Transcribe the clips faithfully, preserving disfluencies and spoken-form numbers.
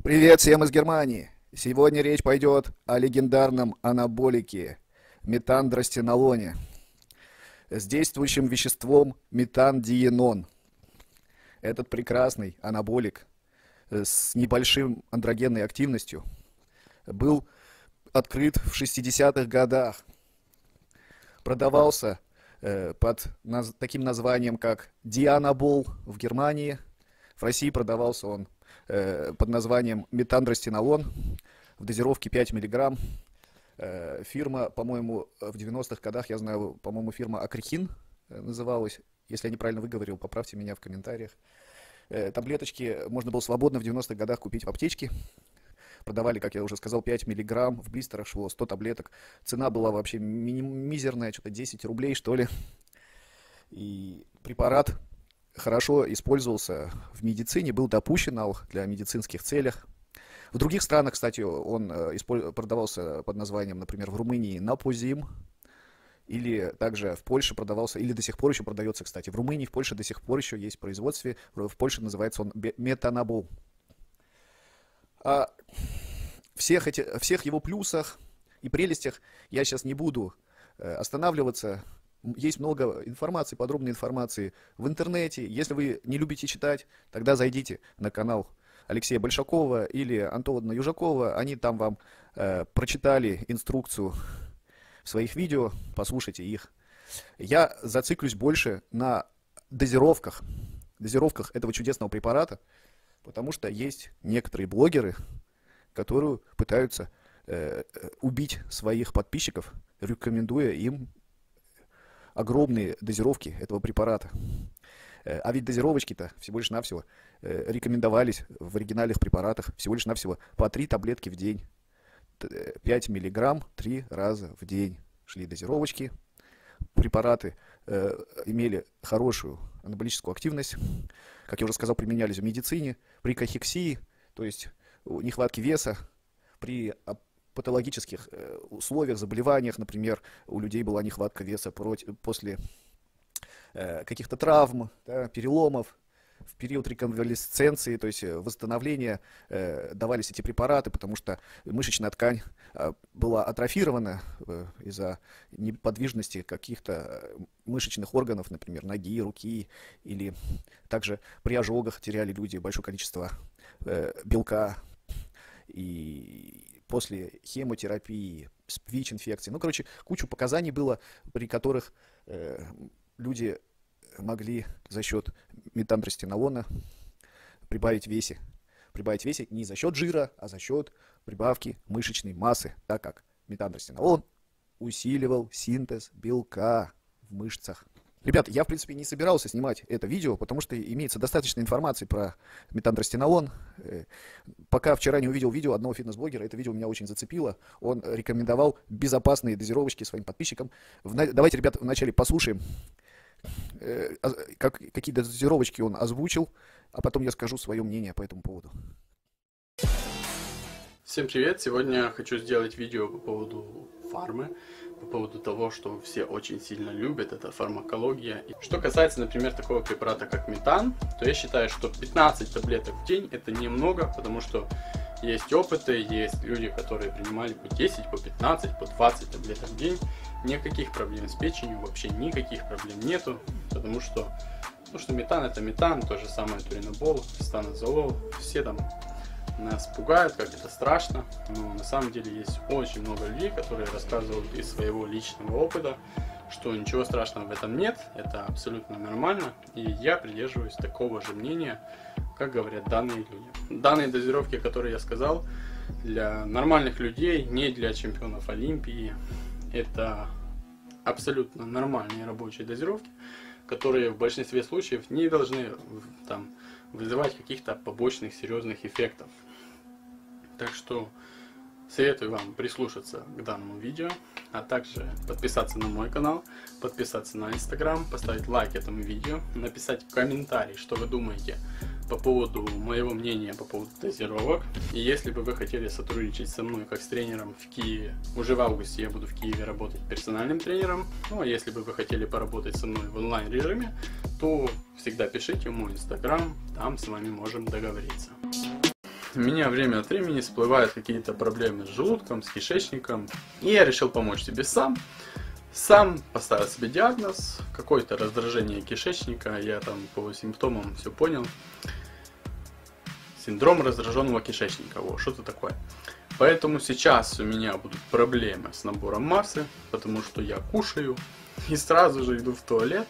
Привет всем из Германии! Сегодня речь пойдет о легендарном анаболике метандростенолоне с действующим веществом метандиенон. Этот прекрасный анаболик с небольшим андрогенной активностью был открыт в шестидесятых годах. Продавался э, под наз таким названием, как Дианабол в Германии. В России продавался он э, под названием метандростенолон в дозировке пять миллиграмм. Э, фирма, по-моему, в девяностых годах, я знаю, по-моему, фирма Акрихин называлась. Если я неправильно выговорил, поправьте меня в комментариях. Э, таблеточки можно было свободно в девяностых годах купить в аптечке. Продавали, как я уже сказал, пять миллиграмм, в блистерах шло сто таблеток. Цена была вообще ми мизерная, что-то десять рублей, что ли. И препарат хорошо использовался в медицине, был допущен для медицинских целях. В других странах, кстати, он продавался под названием, например, в Румынии Напозим. Или также в Польше продавался, или до сих пор еще продается, кстати. В Румынии, в Польше до сих пор еще есть в производстве. В Польше называется он метанабол. О всех, эти, всех его плюсах и прелестях я сейчас не буду э, останавливаться. Есть много информации, подробной информации в интернете. Если вы не любите читать, тогда зайдите на канал Алексея Большакова или Антона Южакова. Они там вам э, прочитали инструкцию в своих видео, послушайте их. Я зациклюсь больше на дозировках, дозировках этого чудесного препарата. Потому что есть некоторые блогеры, которые пытаются э, убить своих подписчиков, рекомендуя им огромные дозировки этого препарата. Э, а ведь дозировочки-то всего лишь навсего э, рекомендовались в оригинальных препаратах всего лишь навсего по три таблетки в день. пять миллиграмм три раза в день шли дозировочки. Препараты э, имели хорошую анаболическую активность. Как я уже сказал, применялись в медицине, при кахексии, то есть нехватке веса, при патологических э, условиях, заболеваниях, например, у людей была нехватка веса против, после э, каких-то травм, да, переломов. В период реконвалесценции, то есть восстановления, э, давались эти препараты, потому что мышечная ткань э, была атрофирована э, из-за неподвижности каких-то мышечных органов, например, ноги, руки, или также при ожогах теряли люди большое количество э, белка, и после хемотерапии, ВИЧ-инфекции, ну, короче, кучу показаний было, при которых э, люди могли за счет метандростенолона прибавить весе. Прибавить весе не за счет жира, а за счет прибавки мышечной массы, так как метандростенолон усиливал синтез белка в мышцах. Ребят, я в принципе не собирался снимать это видео, потому что имеется достаточно информации про метандростенолон. Пока вчера не увидел видео одного фитнес-блогера, это видео меня очень зацепило. Он рекомендовал безопасные дозировочки своим подписчикам. Давайте, ребят, вначале послушаем, как, какие дозировочки он озвучил, а потом я скажу свое мнение по этому поводу. Всем привет! Сегодня хочу сделать видео по поводу фармы, по поводу того, что все очень сильно любят, это фармакология. Что касается, например, такого препарата, как метан, то я считаю, что пятнадцать таблеток в день это немного, потому что есть опыты, есть люди, которые принимали по десять, по пятнадцать, по двадцать таблеток в день. Никаких проблем с печенью, вообще никаких проблем нету, потому что, ну, что метан это метан, то же самое туринабол, станозолол, все там нас пугают, как это страшно, но на самом деле есть очень много людей, которые рассказывают из своего личного опыта, что ничего страшного в этом нет, это абсолютно нормально, и я придерживаюсь такого же мнения, как говорят данные люди. Данные дозировки, которые я сказал, для нормальных людей, не для чемпионов Олимпии, это абсолютно нормальные рабочие дозировки, которые в большинстве случаев не должны там вызывать каких-то побочных серьезных эффектов. Так что советую вам прислушаться к данному видео, а также подписаться на мой канал, подписаться на инстаграм, поставить лайк этому видео, написать комментарий, что вы думаете по поводу моего мнения по поводу дозировок. И если бы вы хотели сотрудничать со мной как с тренером в Киеве, уже в августе я буду в Киеве работать персональным тренером. Ну а если бы вы хотели поработать со мной в онлайн режиме, то всегда пишите в мой инстаграм, там с вами можем договориться. у меня время от времени всплывают какие-то проблемы с желудком, с кишечником. И я решил помочь себе сам. Сам поставил себе диагноз, какое-то раздражение кишечника, я там по симптомам все понял. Синдром раздраженного кишечника, вот, что-то такое. Поэтому сейчас у меня будут проблемы с набором массы, потому что я кушаю и сразу же иду в туалет.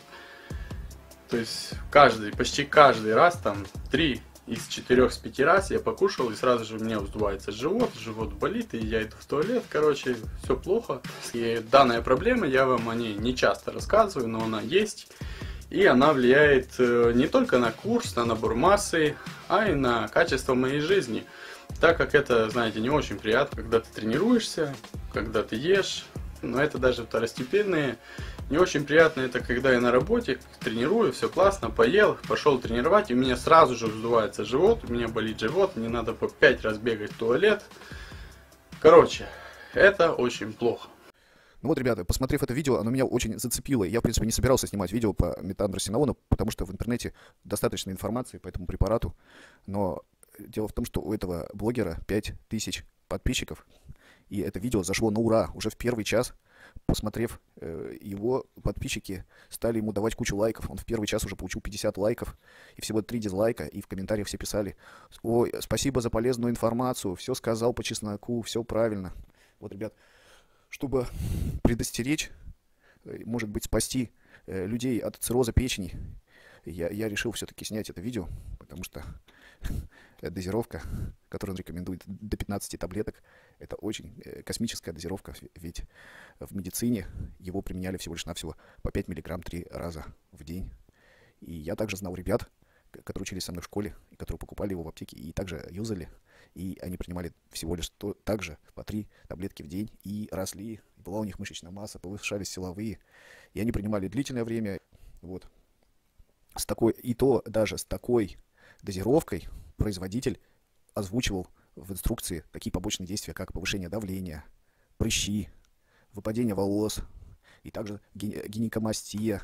То есть каждый, почти каждый раз, там, три из четырех с пяти раз я покушал, и сразу же у меня вздувается живот, живот болит, и я иду в туалет, короче, все плохо. И данная проблема, я вам о ней не часто рассказываю, но она есть. И она влияет не только на курс, на набор массы, а и на качество моей жизни. Так как это, знаете, не очень приятно, когда ты тренируешься, когда ты ешь, но это даже второстепенные. Не очень приятно это, когда я на работе тренирую, все классно, поел, пошел тренировать, и у меня сразу же вздувается живот, у меня болит живот, мне надо по пять раз бегать в туалет. Короче, это очень плохо. Ну вот, ребята, посмотрев это видео, оно меня очень зацепило. Я, в принципе, не собирался снимать видео по метандростенону, потому что в интернете достаточно информации по этому препарату. Но дело в том, что у этого блогера пять тысяч подписчиков, и это видео зашло на ура уже в первый час. Посмотрев э, его, подписчики стали ему давать кучу лайков. Он в первый час уже получил пятьдесят лайков и всего три дизлайка. И в комментариях все писали: ой, спасибо за полезную информацию, все сказал по чесноку, все правильно. Вот, ребят, чтобы предостеречь, может быть, спасти э, людей от цирроза печени, я, я решил все-таки снять это видео, потому что дозировка, которую он рекомендует, до пятнадцати таблеток, это очень космическая дозировка, ведь в медицине его применяли всего лишь навсего по пять миллиграмм три раза в день. И я также знал ребят, которые учились со мной в школе, и которые покупали его в аптеке и также юзали, и они принимали всего лишь то, также по три таблетки в день, и росли, была у них мышечная масса, повышались силовые, и они принимали длительное время. Вот. С такой, и то даже с такой дозировкой производитель озвучивал в инструкции такие побочные действия, как повышение давления, прыщи, выпадение волос и также гинекомастия.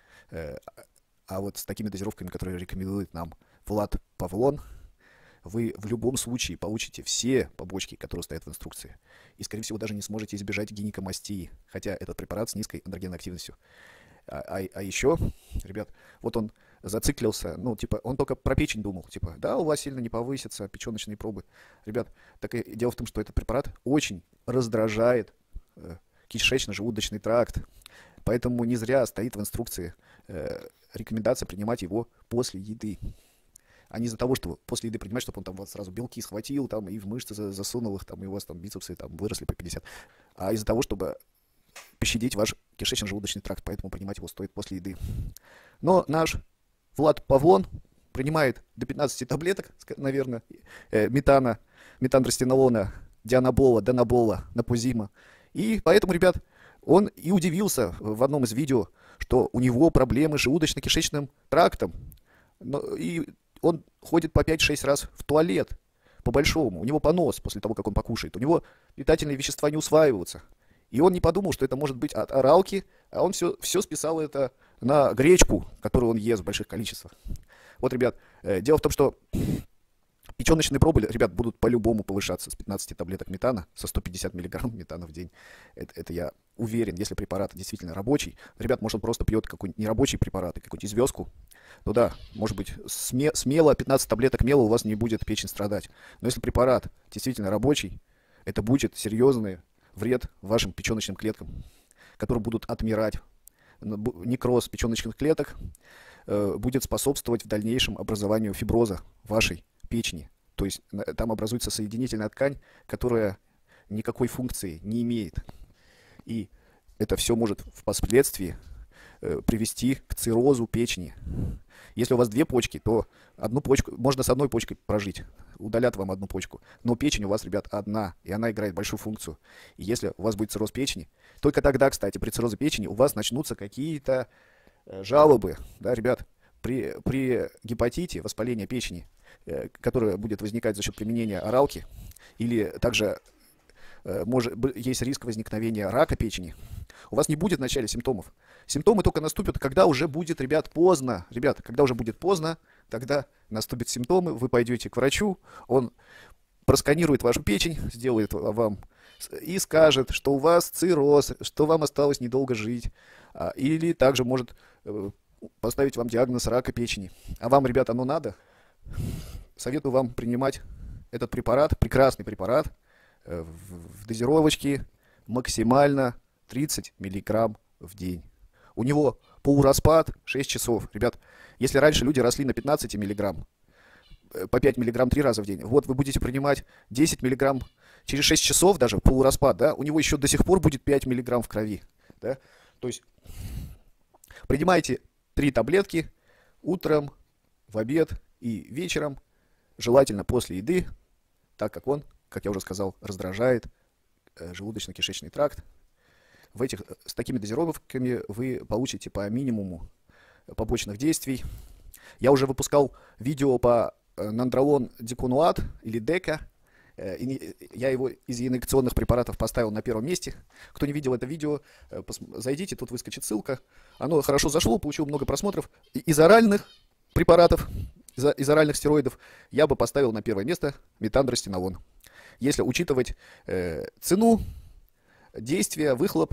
А вот с такими дозировками, которые рекомендует нам Влад Павлон, вы в любом случае получите все побочки, которые стоят в инструкции. И, скорее всего, даже не сможете избежать гинекомастии, хотя этот препарат с низкой андрогенной активностью. А, а, а еще, ребят, вот он зациклился, ну, типа, он только про печень думал, типа, да, у вас сильно не повысятся печеночные пробы. Ребят, так и дело в том, что этот препарат очень раздражает э, кишечно-желудочный тракт, поэтому не зря стоит в инструкции э, рекомендация принимать его после еды. А не из-за того, что после еды принимать, чтобы он там вас сразу белки схватил, там, и в мышцы засунул их, там, и у вас там бицепсы там выросли по пятьдесят. А из-за того, чтобы пощадить ваш кишечно-желудочный тракт, поэтому принимать его стоит после еды. Но наш Влад Павлон принимает до пятнадцати таблеток, наверное, э, метана, метандростенолона, дианабола, данабола, напузима. И поэтому, ребят, он и удивился в одном из видео, что у него проблемы с желудочно-кишечным трактом. Но, и он ходит по пять-шесть раз в туалет, по-большому. У него понос после того, как он покушает. У него питательные вещества не усваиваются. И он не подумал, что это может быть от оралки, а он все, все списал это на гречку, которую он ест в больших количествах. Вот, ребят, э, дело в том, что печеночные пробы, ребят, будут по-любому повышаться с пятнадцати таблеток метана, со ста пятидесяти миллиграмм метана в день. Это, это я уверен, если препарат действительно рабочий. Ребят, может, он просто пьет какой-нибудь нерабочий препарат, какую-нибудь звездку. Ну да, может быть, сме смело пятнадцать таблеток мела у вас не будет печень страдать. Но если препарат действительно рабочий, это будет серьезный вред вашим печеночным клеткам, которые будут отмирать. Некроз печеночных клеток э, будет способствовать в дальнейшем образованию фиброза вашей печени. То есть там образуется соединительная ткань, которая никакой функции не имеет. И это все может впоследствии э, привести к циррозу печени. Если у вас две почки, то одну почку, можно с одной почкой прожить, удалят вам одну почку. Но печень у вас, ребят, одна, и она играет большую функцию. И если у вас будет цирроз печени, только тогда, кстати, при циррозе печени у вас начнутся какие-то э, жалобы, да, ребят, при, при гепатите, воспалении печени, э, которое будет возникать за счет применения оралки, или также э, может, есть риск возникновения рака печени, у вас не будет вначале симптомов. Симптомы только наступят, когда уже будет, ребят, поздно. Ребята, когда уже будет поздно, тогда наступят симптомы, вы пойдете к врачу, он просканирует вашу печень, сделает вам и скажет, что у вас цирроз, что вам осталось недолго жить, или также может поставить вам диагноз рака печени. А вам, ребята, оно надо? Советую вам принимать этот препарат, прекрасный препарат, в дозировочке максимально тридцать миллиграмм в день. У него полураспад шесть часов. Ребят, если раньше люди росли на пятнадцать миллиграмм, по пять миллиграмм три раза в день, вот вы будете принимать десять миллиграмм через шесть часов, даже полураспад, да, у него еще до сих пор будет пять миллиграмм в крови. Да? То есть принимайте три таблетки утром, в обед и вечером, желательно после еды, так как он, как я уже сказал, раздражает э, желудочно-кишечный тракт. В этих, с такими дозировками вы получите по минимуму побочных действий. Я уже выпускал видео по э, нандролон дикунуат или дека. Э, и, я его из инъекционных препаратов поставил на первом месте. Кто не видел это видео, э, зайдите, тут выскочит ссылка. Оно хорошо зашло, получило много просмотров. И, из оральных препаратов, из, из оральных стероидов, я бы поставил на первое место метандростенолон. Если учитывать э, цену, действия, выхлоп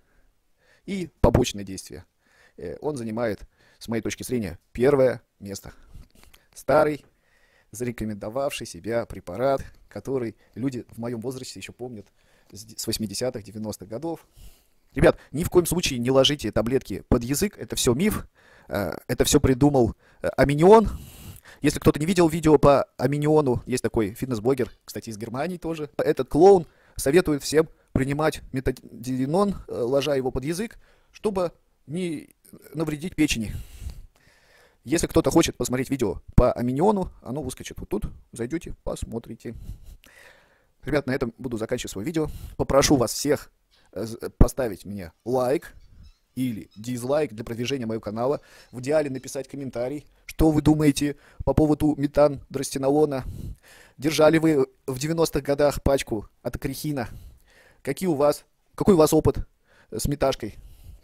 и побочные действия. Э, он занимает, с моей точки зрения, первое место. Старый, зарекомендовавший себя препарат, который люди в моем возрасте еще помнят с восьмидесятых, девяностых годов. Ребят, ни в коем случае не ложите таблетки под язык, это все миф, э, это все придумал э, Аминион. Если кто-то не видел видео по Аминиону, есть такой фитнес-блогер, кстати, из Германии тоже. Этот клоун советует всем принимать метадинон, ложа его под язык, чтобы не навредить печени. Если кто-то хочет посмотреть видео по Аминиону, оно выскочит вот тут. Зайдете, посмотрите. Ребят, на этом буду заканчивать свое видео. Попрошу вас всех поставить мне лайк или дизлайк для продвижения моего канала. В идеале написать комментарий, что вы думаете по поводу метандростенолона. Держали вы в девяностых годах пачку от акрихина? Какие у вас, какой у вас опыт с меташкой?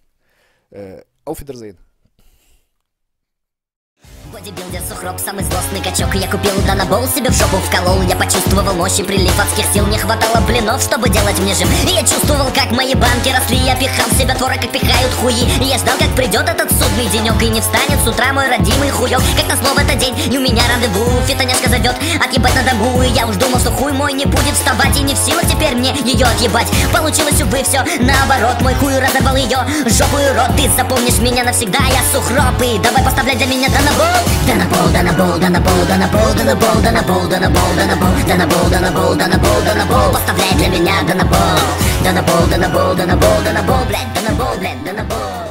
Auf Wiedersehen. Бодибилдер, сухроб, самый злостный качок. Я купил данабол, себе в жопу вколол. Я почувствовал мощь и прилив адских сил. Не хватало блинов, чтобы делать мне жим. И я чувствовал, как мои банки росли. Я пихал в себя творог, как пихают хуи. И я ждал, как придет этот судный денек. И не встанет с утра мой родимый хуёк. Как назло в этот день, и у меня рандеву. Фитонешка зовет, отъебать на дому. И я уж думал, что хуй мой не будет вставать. И не в силах теперь мне ее отъебать. Получилось, увы, все наоборот. Мой хуй разорвал ее жопу и рот. Ты запомнишь меня навсегда, я сухроб. И давай поставлять для меня данабол. Данабол, данабол, данабол, данабол, данабол, данабол, данабол, данабол, данабол, данабол, данабол, данабол, поставляй для меня данабол. Данабол, данабол, данабол, данабол, блядь, данабол, блядь, данабол.